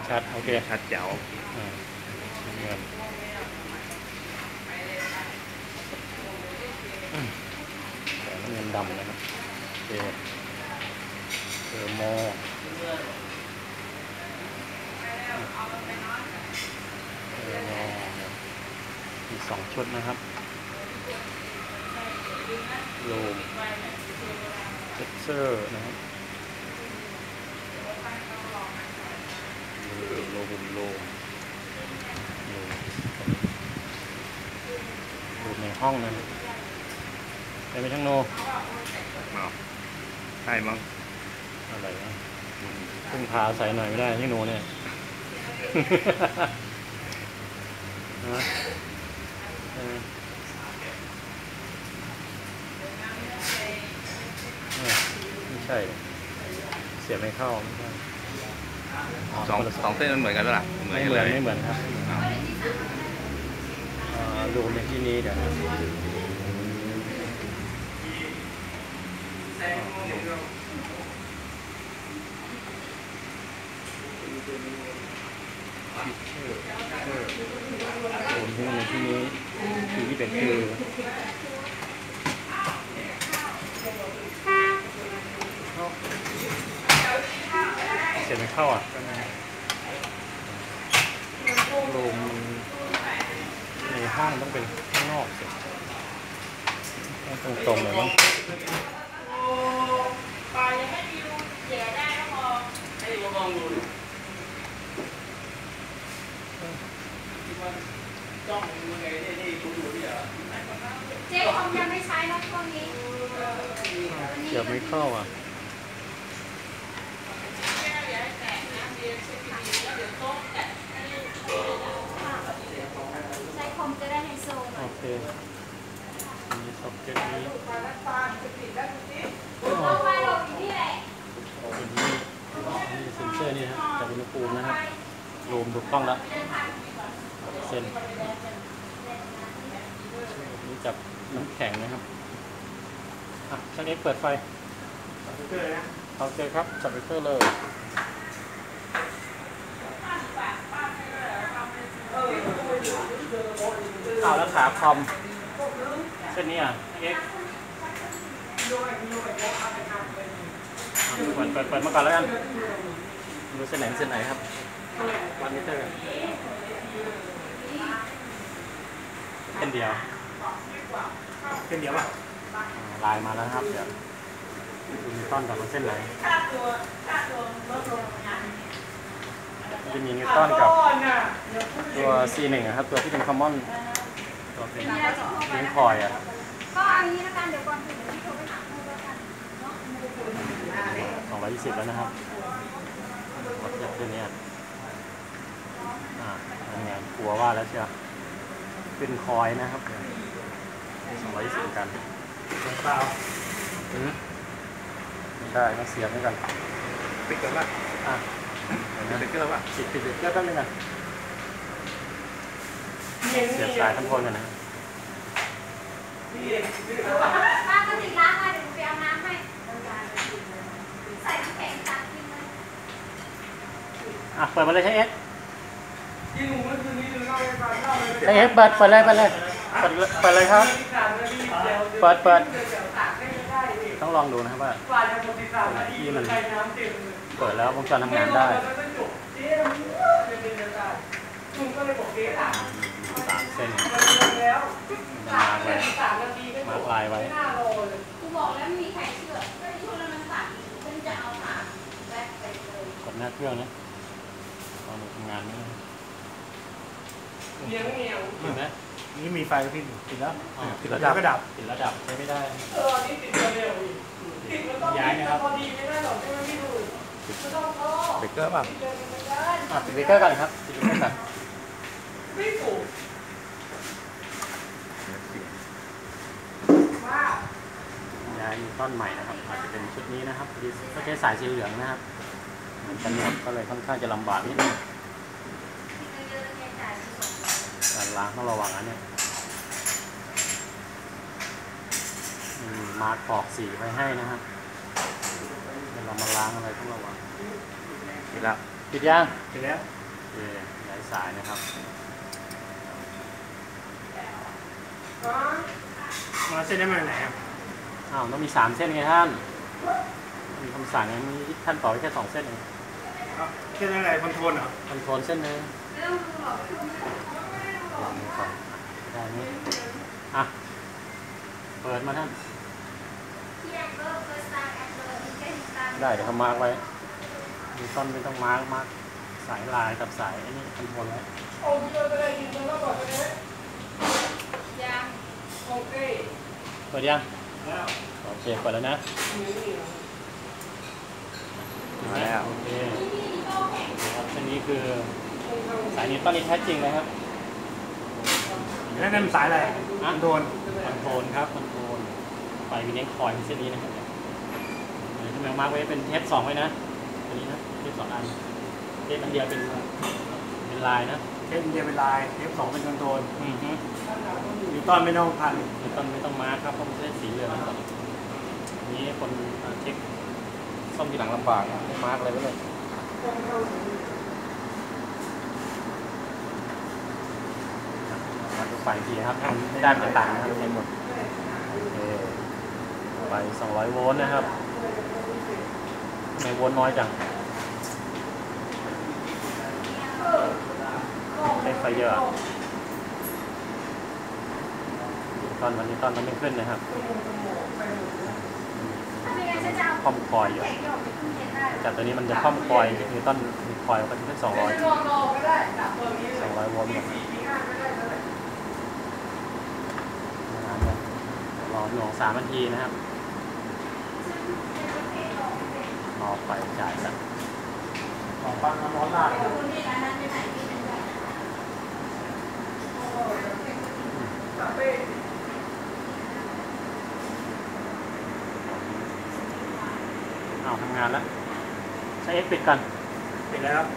ชัดโอเคชัดเจ๋วเงินแต่เงินดำนะครับโอเคเทอร์โมมี2 ชุดนะครับโลมเท็กเจอร์นะครับโลในห้องนะไปไม่ทั้งโนใช่มั้งอะไรนะพึ่งพาใส่หน่อยไม่ได้ที่โนเนี่ยไม่ใช่เสียบไม่เข้าไม่ใช่สองเส้นมันเหมือนกันหรือเปล่าไม่เหมือนครับรูมในที่นี้เดี๋ยวรูมในที่นี้ที่เป็นคือเสียบไม่เข้ารูมในห้องต้องเป็นข้างนอกสิตรงเลยมั้งเจ๊คอมยังไม่ใช้นะช่วงนี้เดี๋ยวไม่เข้าใช้คอมจะได้ไฮโซโอเคมีซ็อกเก็ตนี้ไฟโหลดอยู่ที่ไหนนี่เซ็นเซอร์นี่ครับจับอุณหภูมินะครับรวมถูกต้องแล้วเส้นนี่จับน้ำแข็งนะครับช่างเอ็กเปิดไฟโอเคครับจับเบรกเกอร์เลยแล้วขาคอมเส้นนี้เอ็กเปิดมาก่อนแล้วกันดูเส้นไหนครับวันมิเตอร์เส้นเดียวป่ะลายมาแล้วครับเดี๋ยวดูนิวตันกับเส้นไหนจะมีนิวตันกับตัว C1 ครับตัวที่เป็นคอมมอนตัวเป็นลิงคอยก็เอางี้ละกันเดี๋ยวก่อนถึงที่โทรไปถามเพื่อนแล้วกัน 220แล้วนะครับวัดจากตัวนี้งานกลัวว่าแล้วเชียวเป็นคอยนะครับ220กันเปล่าไม่ได้ต้องเสียบด้วยกันปิดกันป่ะปิดกันป่ะปิดเกลือแป๊บนึงเสียบสายทั้งคนกันนะป้าก็ติดล้างมาเดี๋ยวไปเอาน้ำให้ใส่น้ำแข็งตักกินเลยเปิดมาเลยใช้เอ็กใช้เอ็กเปิดเลยครับเปิดต้องลองดูนะครับว่าที่มันเปิดแล้ววงจรทำงานได้3 เส้นมาร์กลายไว้กูบอกแล้วมีใครเชื่อก็ช่วงนั้นมันสั่นฉันจะเอาผ่าแบกไปเลยกดหน้าเครื่องนะตอนทำงานนี่เห็นไหมนี่มีไฟกระพริบติดแล้วติดแล้วก็ดับใช้ไม่ได้นี่ติดเร็วย้ายนะครับพอดีไม่ได้หรอกใช่ไหมพี่ดูเบรกเกอร์ป่ะติดเบรกเกอร์ก่อนครับติดเบรกเกอร์ก่อนไม่ถูกย้ายต้นใหม่นะครับอาจจะเป็นชุดนี้นะครับก็ใช้สายสีเหลืองนะครับเหมือนกันนะครับก็เลยค่อนข้างจะลำบากนิดนึงการล้างต้องระวังเนี่ยมาร์กปอกสีไว้ให้นะครับเวลามาล้างอะไรต้องระวังปิดแล้วปิดยังปิดแล้วย้ายสายนะครับมาเส้นได้มาไหนครับอ้าวต้องมี3เส้นไงท่านมีคำสั่งไงมีท่านต่อแค่2เส้นเองเส้นอะไรคอนโทรลเหรอคอนโทรลเส้นหนึงไม่ต้องดูหรอกได้ไหมอ่ะเปิดมาท่านที่แอนเบอร์เฟิร์สตาร์แอนเบอร์ที่แค่ติดตามได้เดี๋ยวเขามาร์กไว้มีต้นไม่ต้องมาร์กสายลายกับสายไอ้นี่คอนโทรลไว้ยังเปิดยังโอเคเปิดแล้วนะมาแล้วโอเคครับเส้นนี้คือสายนี้ต้นนี้แท้จริงเลยครับแล้วนั่นสายอะไรคอนโทรลคอนโทรลครับคอนโทรลไฟมีเลี้ยงคอยเส้นนี้นะครับที่แมงมาร์กไว้เป็นเทป2ไว้นะตัวนี้นะเทป2อันเทปอันเดียวเป็นลายนะเทปเดียวเป็นลายเทป2เป็นคอนโทรลอือฮึนิวตันไม่ต้องพันไม่ต้องมาร์คครับเพราะมันจะได้สีเหลืองก่อนนี้คนเช็คซ่อมทีหลังลำบากไม่มาร์คอะไรไว้เลยมาดูไฟทีครับทำไม่ได้มันจะต่างนะครับในหมดโอเคไฟ200 โวลต์นะครับทำไมโวลต์น้อยจังใช้ไฟเยอะตอนวันนี้มันไม่ขึ้นนะครับไม่งั้นฉันจะเอาคอมคอยอยู่แข่งออกไปขึ้นเทนได้จากตัวนี้มันจะคอมคอยนิวตันมีคอยก็จะเป็น200 200 โวลต์หมดรอหน่วง3 นาทีนะครับรอไฟจ่ายสักของปั้นน้ำร้อนลาดคุณที่ร้านนั้นไปไหนที่นั่นได้เอาทำงานแล้วใช้เอ็กปิดกันปิดแล้วครับ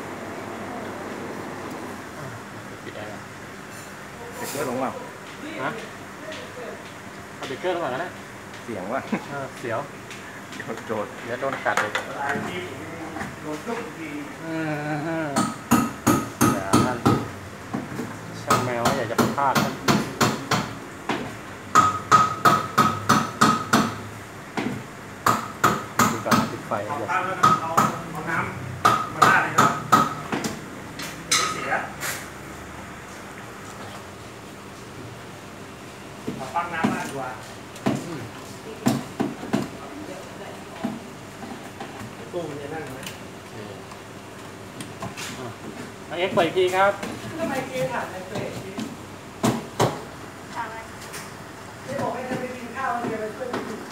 ปิดแอร์ปิดเครื่องลงเปล่าฮะเอาเบรกเกอร์ก่อนก็ได้เสียงว่าเสียวโจทย์เดี๋ยวโดนกัดเลยลายที่โดนทุกทีเดี๋ยวท่านช่างแมวอยากจะพลาดท่านดูก่อนนะปิดไฟเอาอย่าตั้งแล้วเอาน้ำมาลาดเลยครับไม่เสียเอาปั้นน้ำลาดดีกว่าตู้มันจะนั่งไหมเอาเอ็กซ์เปิดอีกทีครับทำไมเกย์ถามในเฟซทำอะไรไม่บอกให้จะไปกินข้าวเดี๋ยวไปช่วยกิน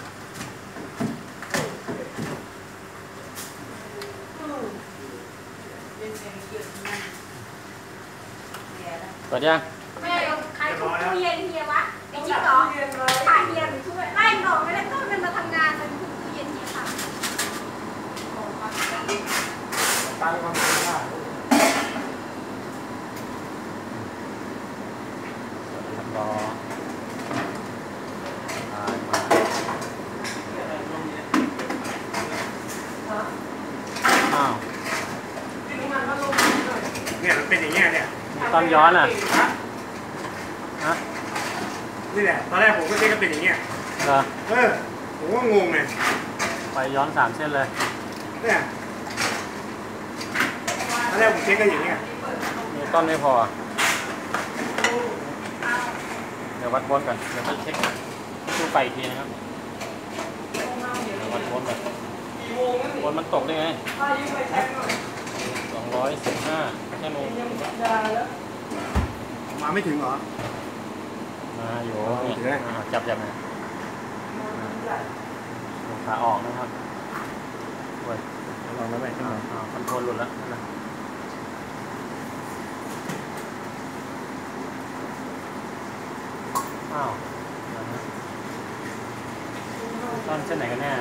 เปิดยังแม่เอาใครทุบตู้เย็นเฮียวะไอ้จิ๊กเหรอถ่ายเฮียหรือช่วยไล่หนอกไม่ได้ก็มันมาทำงานมันทุบตู้เย็นเฮียค่ะตั้งความคิดว่ารอมาอ้าวเนี่ยมันเป็นอย่างเงี้ยเนี่ยตอนย้อนอ่ะฮะนี่แหละตอนแรกผมก็เช็คก็เป็นอย่างเงี้ยเหรอผมก็งงไงไปย้อน3 เส้นเลยเนี่ยตอนแรกผมเช็คก็อย่างเงี้ยนิวตันไม่พอ เดี๋ยววัดโวลต์กันเดี๋ยวไปเช็คดูไฟอีกทีนะครับเดี๋ยววัดโวลต์ก่อนโวลต์มันตกได้ไง215แค่โมงมาไม่ถึงเหรอมาอยู่ถึงแล้วจับนะขาออกนะครับเว้ยลองแล้วไปขึ้นมาคอนโทรลหลุดแล้วนะอ้าวต้นเส้นไหนกันแน่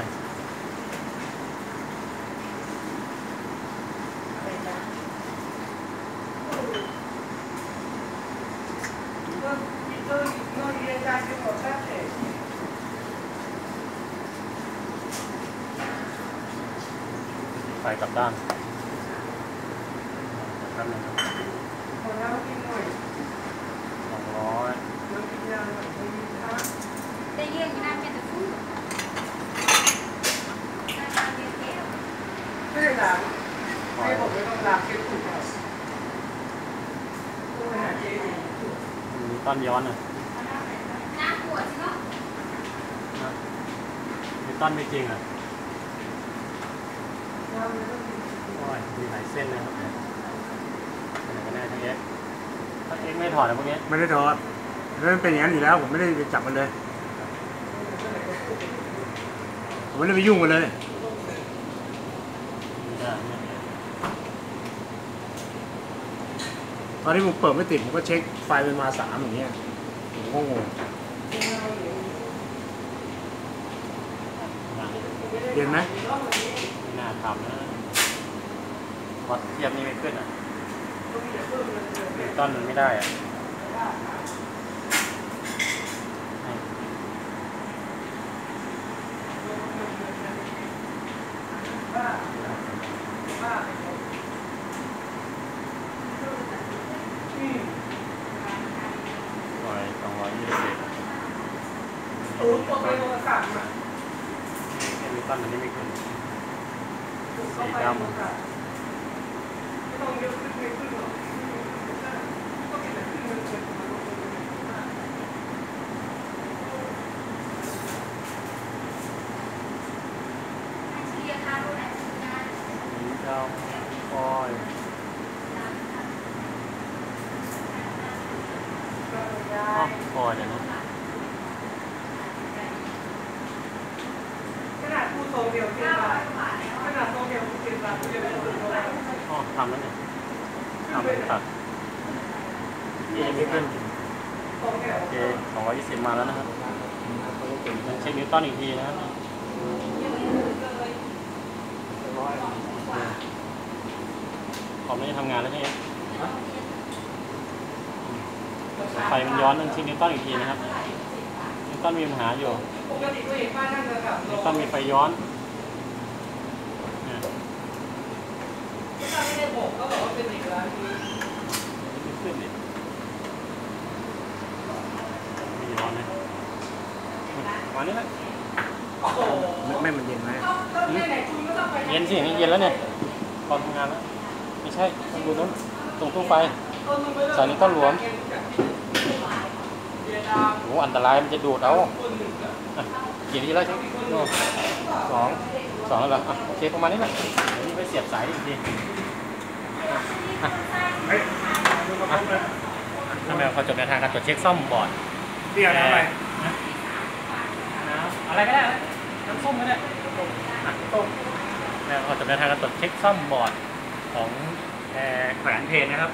ไฟกลับด้านป๊บนึงครับ200 ได้เรื่องอยู่นั่นเป็นแต่ฟูไม่ได้ล้างให้ผมไม่ต้องล้างเช็ดถูกครับต้องไปหาเจ๊ดีมีต้นย้อนอ่ะน้ำขวดเนาะมีต้นไม่จริงอ่ะโอ้ยมีหลายเส้นนะครับเนี่ยไหนก็แน่ทั้งเอ็กถ้าเอ็กไม่ถอดนะพวกนี้ไม่ได้ถอดแล้วมันเป็นอย่างนั้นอยู่แล้วผมไม่ได้ไปจับมันเลยผมไม่ได้ไปยุ่งมันเลยตอนที่ผมเปิดไม่ติดผมก็เช็คไฟมันมา3อย่างเงี้ยผมก็งงเย็นไหมไม่น่าทำนะวัดเทียบนี่ไม่ขึ้นอ่ะต้นมันไม่ได้อ่ะมีต้นมันนี่ไม่ขึ้นสีดำเรียกค่ารู้ได้สีดำฟอยฟอยเดี๋ยวนะขนาดผู้โตเดียวเจ็ดบาทขนาดโตเดียว7 บาทเดียวไม่ถึงเลยอ๋อทำแล้วเนี่ยทำตัดนี่ยังไม่ขึ้นโอเค220มาแล้วนะครับเช็คนิวตันอีกทีนะครับคอมไม่ได้ทำงานแล้วใช่ไหมไฟมันย้อนต้องเช็คนิวตันอีกทีนะครับนิวตันมีปัญหาอยู่นิวตันมีไฟย้อนขึ้นดิมีร้อนไหมวันนี้แหละไม่มันเย็นไหมเย็นสินี่เย็นแล้วเนี่ยตอนทำงานแล้วไม่ใช่ต้องดูนู้นตรงตู้ไฟสายนี้ต้นหลวมโอ้อันตรายมันจะดูดเอากี่ทีแล้วใช่สองแล้วเหรอโอเคประมาณนี้แหละเดี๋ยวนี้ไปเสียบสายอีกทีทำไมเขาจบในทางการตรวจเช็คซ่อมบอร์ดเรียกอะไรอะไรก็ได้น้ำส้มก็ได้ส้มแล้วเขาจบในทางการตรวจเช็คซ่อมบอร์ดของแขวนเพลนะครับ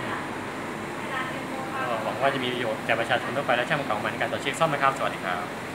หวังว่าจะมีประโยชน์แก่ประชาชนทั่วไปและช่างประกอบการในการตรวจเช็คซ่อมนะครับสวัสดีครับ